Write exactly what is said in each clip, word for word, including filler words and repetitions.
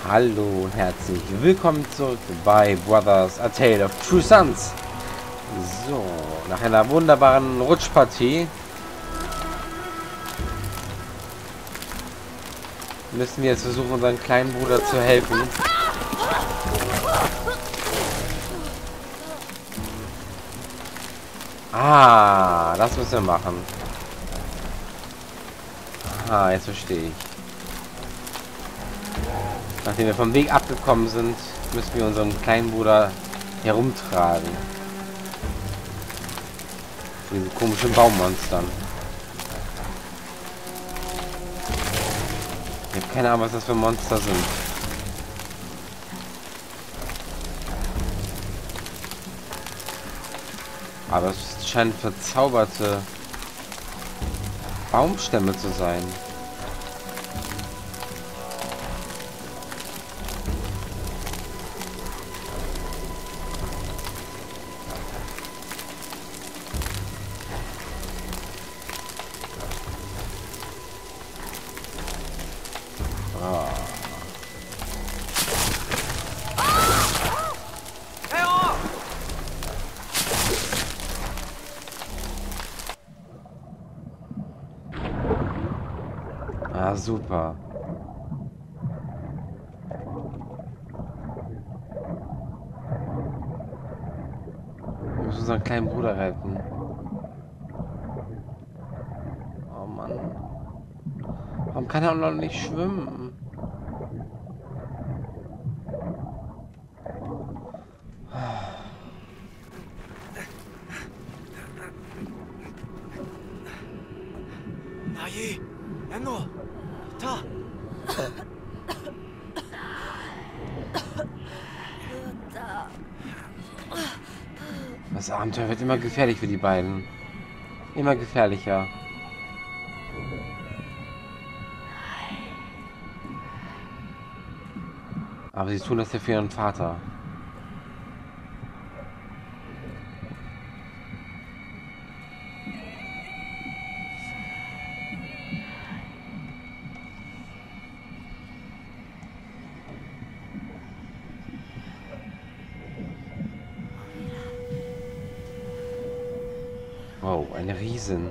Hallo und herzlich willkommen zurück bei Brothers: A Tale of Two Sons. So, nach einer wunderbaren Rutschpartie müssen wir jetzt versuchen, unseren kleinen Bruder zu helfen. Ah, das müssen wir machen. Ah, jetzt verstehe ich. Nachdem wir vom Weg abgekommen sind, müssen wir unseren kleinen Bruder herumtragen. Diese komischen Baummonstern. Ich habe keine Ahnung, was das für Monster sind. Aber es scheint verzauberte Baumstämme zu sein. Ah, super. Wir müssen unseren kleinen Bruder retten. Oh Mann. Warum kann er auch noch nicht schwimmen? Das Abenteuer wird immer gefährlich für die beiden. Immer gefährlicher. Aber sie tun das ja für ihren Vater. Wow, eine Riesen.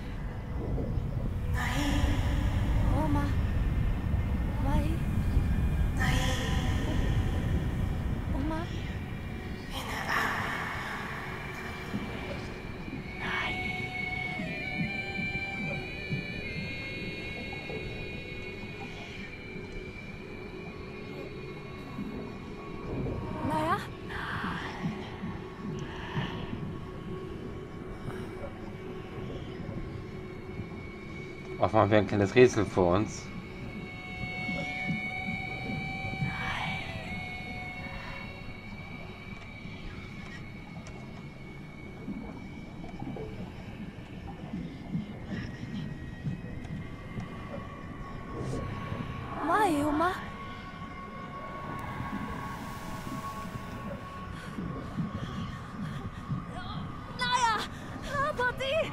Oma. Mai. Oma. Naja. Auf einmal wäre ein kleines Rätsel vor uns. Mai, Oma. Naja. Aber die.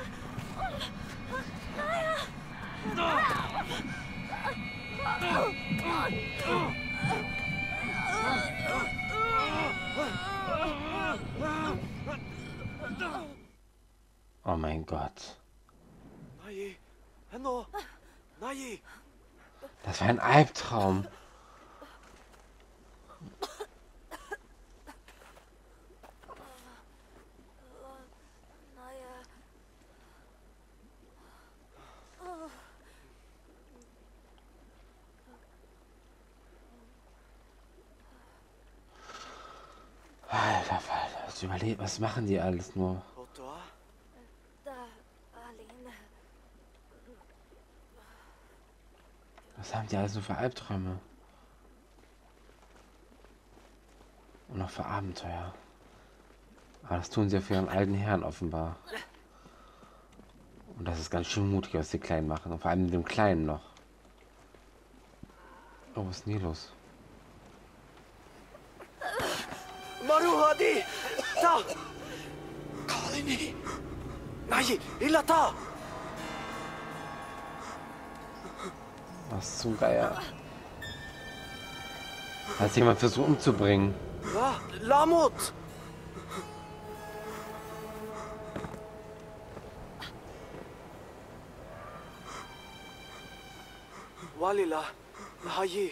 Oh mein Gott. Das war ein Albtraum. Alter Falter, was überlebt, was machen die alles nur? Was haben die alles nur für Albträume? Und noch für Abenteuer. Aber das tun sie ja für ihren alten Herrn offenbar. Und das ist ganz schön mutig, was die Kleinen machen. Und vor allem mit dem Kleinen noch. Oh, was ist denn hier los? Maruhadi! Ta! Kalini! Naji! Ilata! Was zum Geier? Hat jemand versucht umzubringen. Ah, Lamut! Walila, Haye.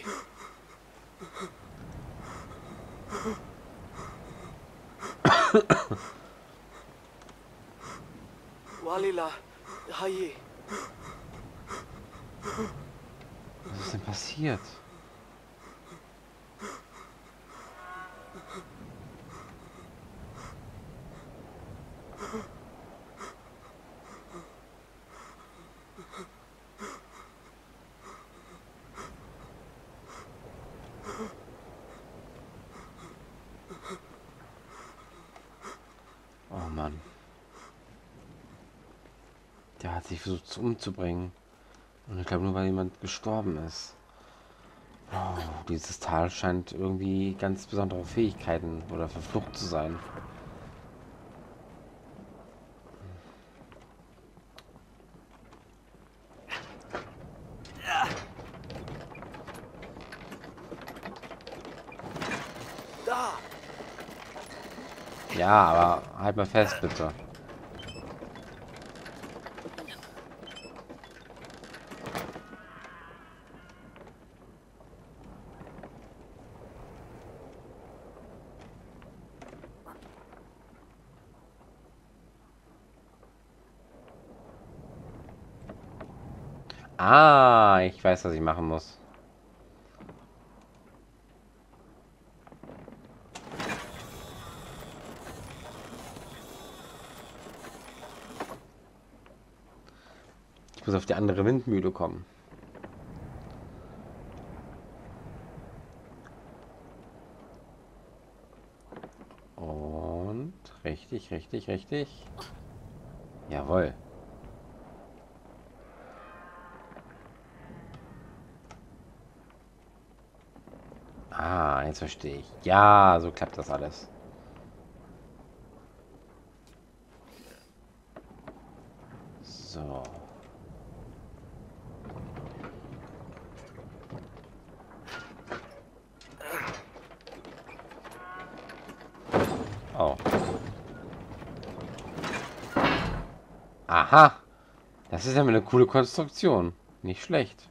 Walila, Haye. Was ist denn passiert? Oh Mann. Der hat sich versucht umzubringen. Und ich glaube nur, weil jemand gestorben ist. Oh, dieses Tal scheint irgendwie ganz besondere Fähigkeiten oder verflucht zu sein. Da! Ja, aber halt mal fest, bitte. Ah, ich weiß, was ich machen muss. Ich muss auf die andere Windmühle kommen. Und richtig, richtig, richtig. Jawohl. Ah, jetzt verstehe ich. Ja, so klappt das alles. So. Oh. Aha. Das ist ja mal eine coole Konstruktion. Nicht schlecht.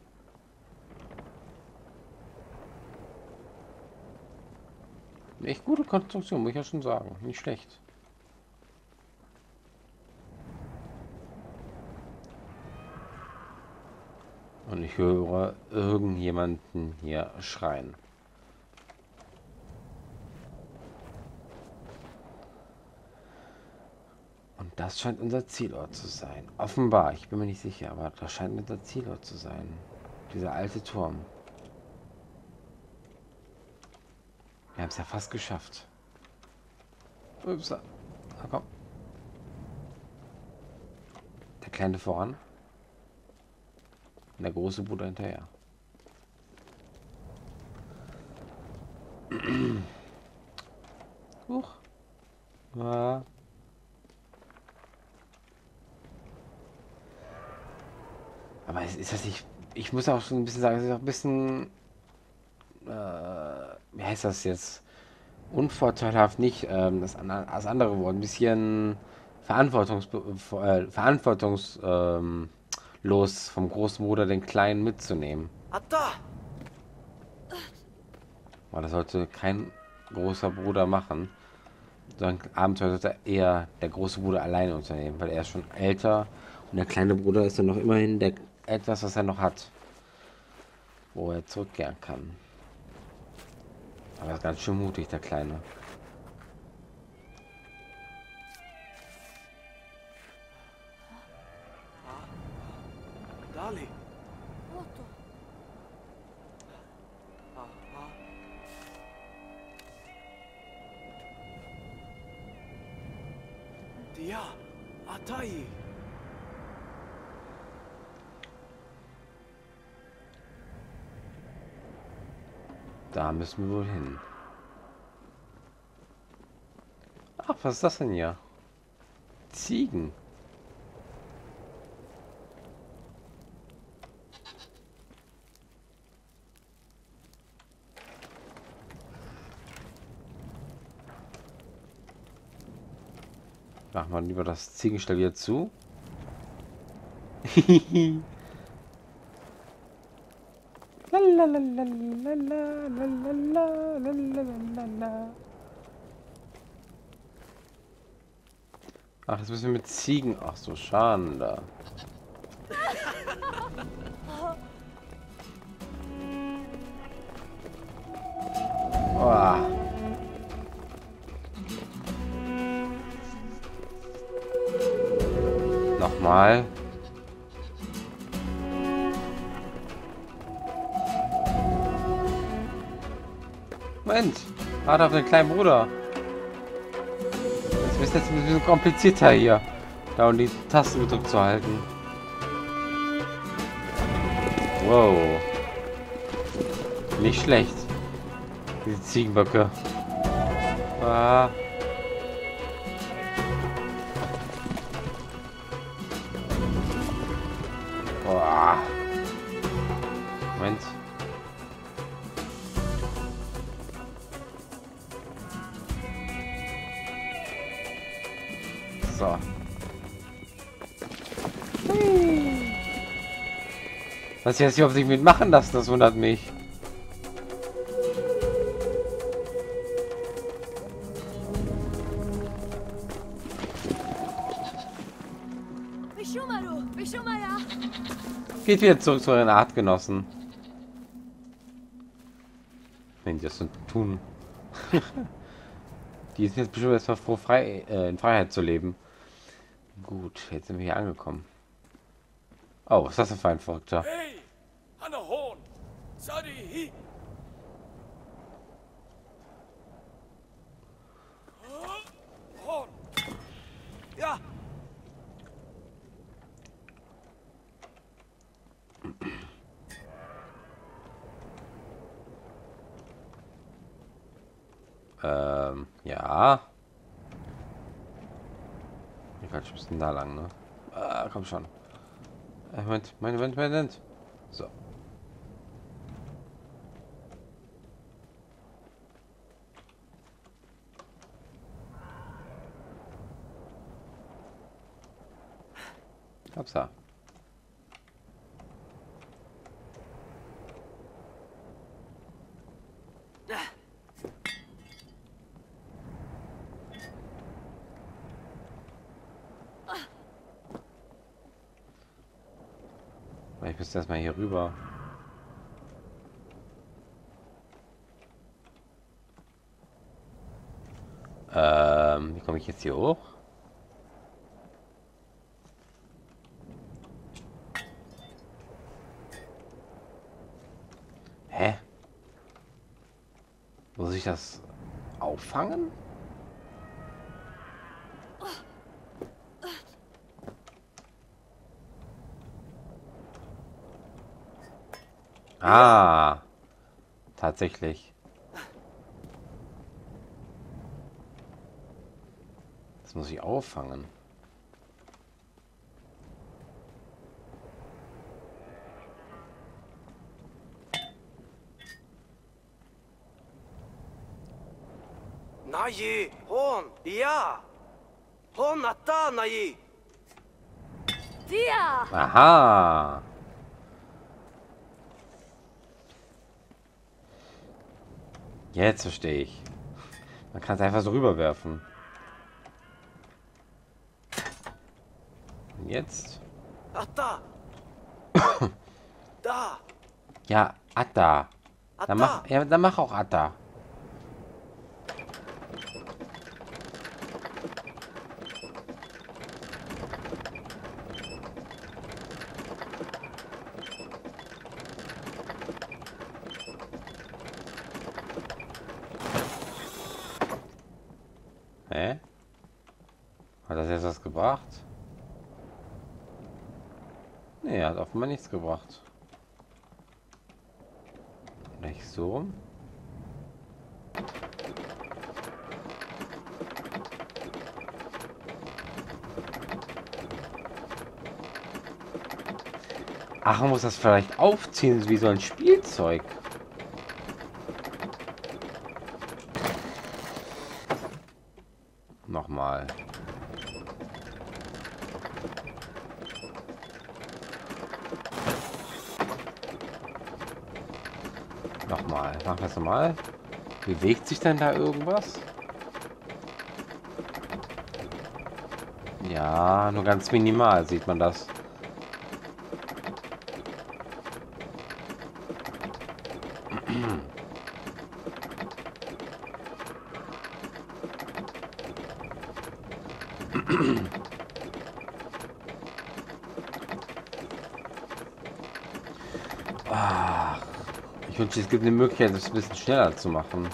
Echt gute Konstruktion, muss ich ja schon sagen. Nicht schlecht. Und ich höre irgendjemanden hier schreien. Und das scheint unser Zielort zu sein. Offenbar, ich bin mir nicht sicher, aber das scheint unser Zielort zu sein. Dieser alte Turm. Wir haben es ja fast geschafft. Ups. Na komm. Der Kleine voran. Und der große Bruder hinterher. Huch. Ja. Aber ist das nicht... Ich muss auch schon ein bisschen sagen, es ist auch ein bisschen... Äh, wie heißt das jetzt? Unvorteilhaft nicht, ähm, das, das andere Wort. Ein bisschen verantwortungs, äh, verantwortungslos ähm, los vom großen Bruder den Kleinen mitzunehmen. Atta! Aber das sollte kein großer Bruder machen. So ein Abenteuer sollte eher der große Bruder alleine unternehmen, weil er ist schon älter und der kleine Bruder ist dann noch immerhin der, etwas, was er noch hat, wo er zurückkehren kann. Aber er ist ganz schön mutig, der Kleine. Dali. Otto. Aha. Dia. Atai. Da müssen wir wohl hin. Ach, was ist das denn hier? Ziegen. Machen wir lieber das Ziegenstall wieder zu. Ach, jetzt müssen wir mit Ziegen. Ach so, Schande. Oh. Nochmal. Moment. Warte auf den kleinen Bruder. Das ist jetzt ein bisschen komplizierter hier. Da und die Tasten gedrückt zu halten. Wow. Nicht schlecht. Diese Ziegenböcke. Ah. Boah. Moment. So. Was sie jetzt hier auf sich mitmachen lassen, das wundert mich. Geht wieder zurück zu euren Artgenossen. Wenn die das so tun. Die sind jetzt bestimmt erstmal froh, frei, äh, in Freiheit zu leben. Gut, jetzt sind wir hier angekommen. Oh, was ist das denn für ein Verrückter? Hey! Hanna Horn! Sadi hi! Horn! Ja! Ähm, ja. Ich kann schon ein bisschen da lang, ne? Ah, komm schon. Äh, Moment, Moment, Moment, Moment. So. Hab's da. Ich müsste erstmal hier rüber. Ähm, wie komme ich jetzt hier hoch? Hä? Muss ich das auffangen? Ah, tatsächlich. Das muss ich auffangen. Naji! Horn! Ja! Horn atta, Naji! Dia! Aha. Jetzt verstehe ich. Man kann es einfach so rüberwerfen. Und jetzt? Atta! Da! Ja, Atta. Dann mach, ja, dann mach auch Atta. Hä? Hat das jetzt was gebracht? Nee, hat offenbar nichts gebracht. Nicht so rum. Ach, man muss das vielleicht aufziehen, wie so ein Spielzeug. Nochmal. Nochmal. Machen wir es nochmal. Bewegt sich denn da irgendwas? Ja, nur ganz minimal sieht man das. Ach, ich wünschte, es gibt eine Möglichkeit, das ein bisschen schneller zu machen.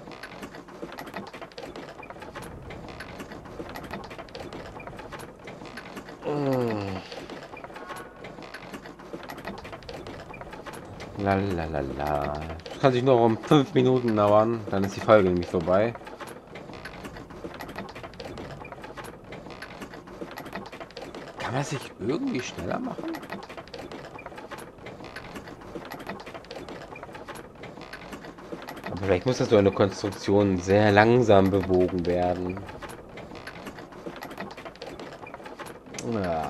Lalalala. Das kann sich nur um fünf Minuten dauern, dann ist die Folge nämlich vorbei. Kann man sich irgendwie schneller machen? Aber vielleicht muss das so eine Konstruktion sehr langsam bewogen werden. Ja.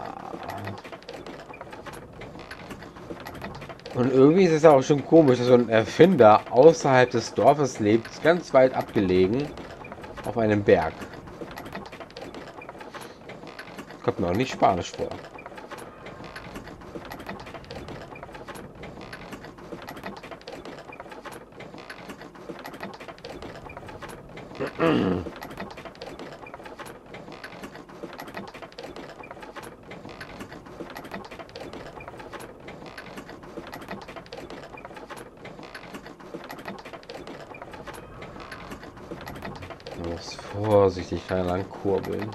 Und irgendwie ist es auch schon komisch, dass so ein Erfinder außerhalb des Dorfes lebt, ganz weit abgelegen, auf einem Berg. Kommt mir auch nicht Spanisch vor. Man muss vorsichtig da lang kurbeln.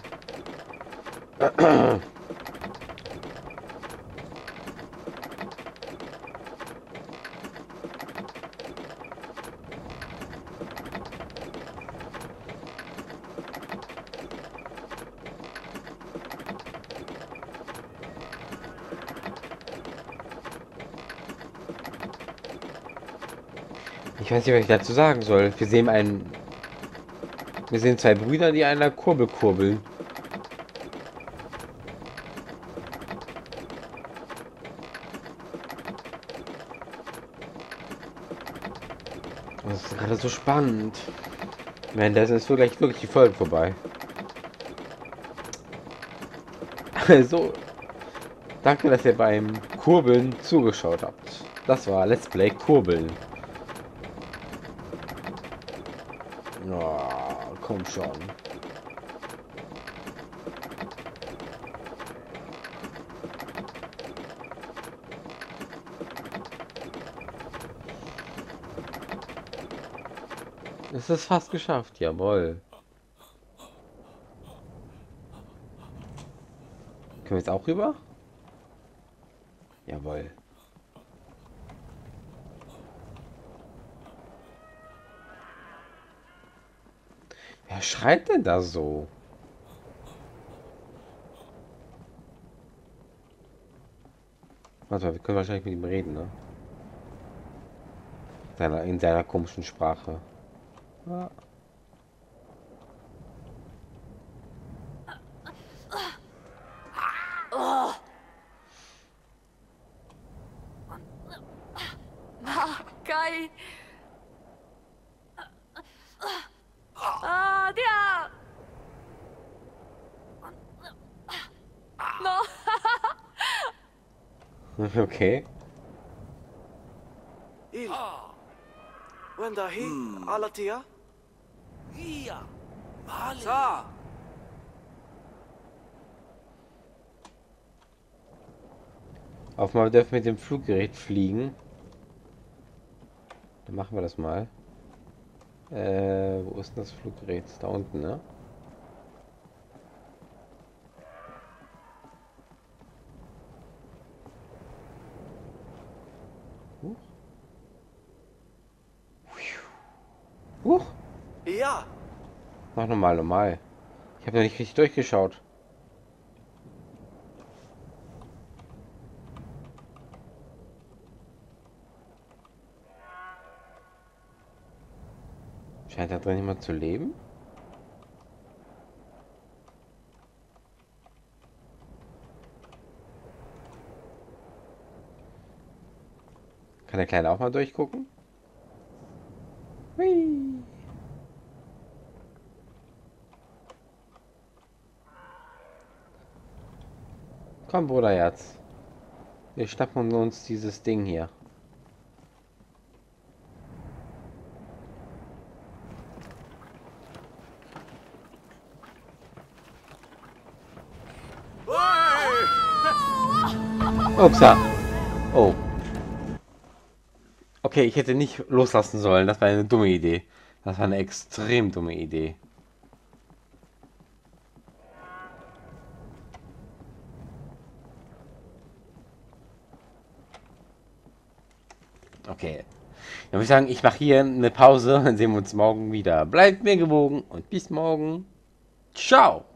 Ich weiß nicht, was ich dazu sagen soll. Wir sehen einen. Wir sehen zwei Brüder, die einer Kurbel kurbeln. Das ist gerade so spannend. Wenn das ist wirklich wirklich die Folge vorbei. Also, danke, dass ihr beim Kurbeln zugeschaut habt. Das war Let's Play Kurbeln. Oh, komm schon. Es ist fast geschafft, jawohl. Können wir jetzt auch rüber? Jawohl. Wer schreit denn da so? Warte mal, wir können wahrscheinlich mit ihm reden, ne? Seiner, in seiner komischen Sprache. Ja. Kai. Ah, dia. No. Okay. Il. Wendahi, Alatia? Iya. Mali. Sa. Auf mal dürfen wir mit dem Fluggerät fliegen. Dann machen wir das mal. Äh, wo ist denn das Fluggerät? Da unten, ne? Huch. Huch. Ja. Mach nochmal, normal. Ich habe noch nicht richtig durchgeschaut. Scheint da drin jemand zu leben? Kann der Kleine auch mal durchgucken? Hui. Komm, Bruderherz. Wir schnappen uns dieses Ding hier. Upsa. Oh. Okay, ich hätte nicht loslassen sollen. Das war eine dumme Idee. Das war eine extrem dumme Idee. Okay. Dann würde ich sagen, ich mache hier eine Pause. Dann sehen wir uns morgen wieder. Bleibt mir gewogen und bis morgen. Ciao.